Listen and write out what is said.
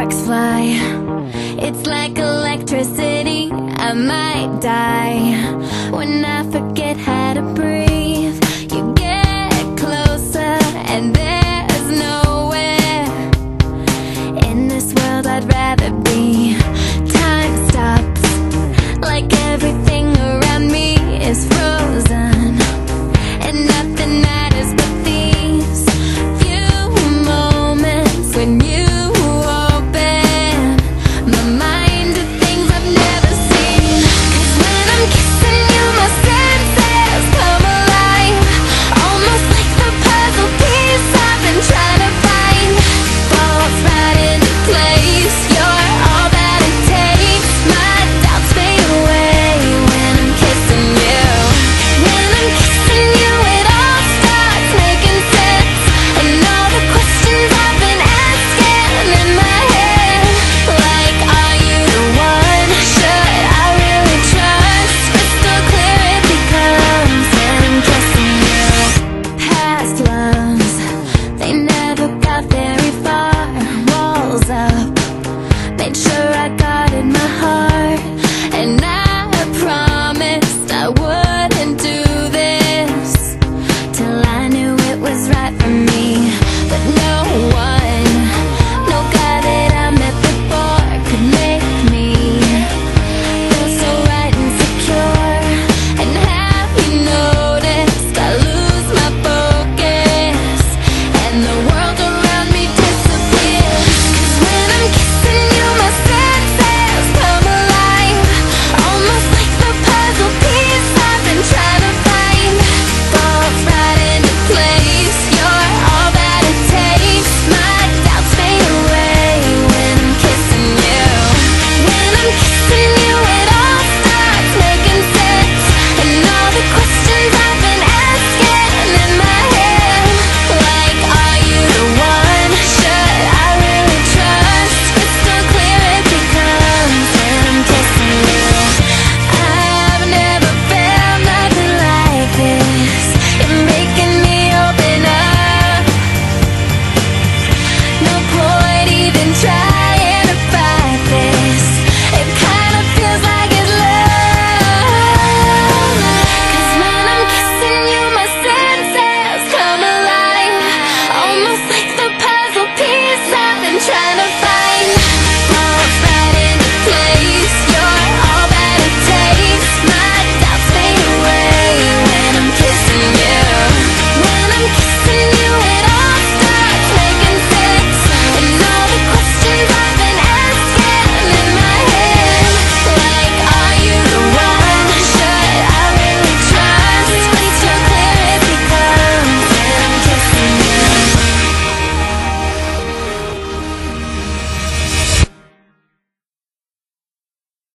sparks fly. It's like electricity, I might die when I forget how to breathe. You get closer and there's nowhere in this world I'd rather be. Time stops, like everything around me is frozen, and nothing matters but these few moments when you open my mind to things I've never seen. 'Cause when I'm kissing you, my senses come alive, almost like the puzzle piece I've been trying to find falls right into place. You're all that it takes. My doubts fade away when I'm kissing you. When I'm kissing you, it all starts making sense, and all the questions I've been asking in my head, like, are you the one? Should I really trust? Crystal clear it becomes when I'm kissing you. Past loves, they never got very far. Walls up, made sure I guarded my heart.